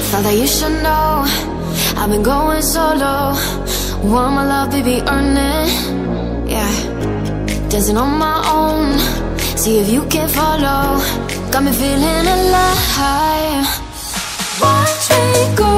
Thought that you should know I've been going solo. Want my love, baby, earn it. Yeah, dancing on my own. See if you can follow. Got me feeling alive. Watch me go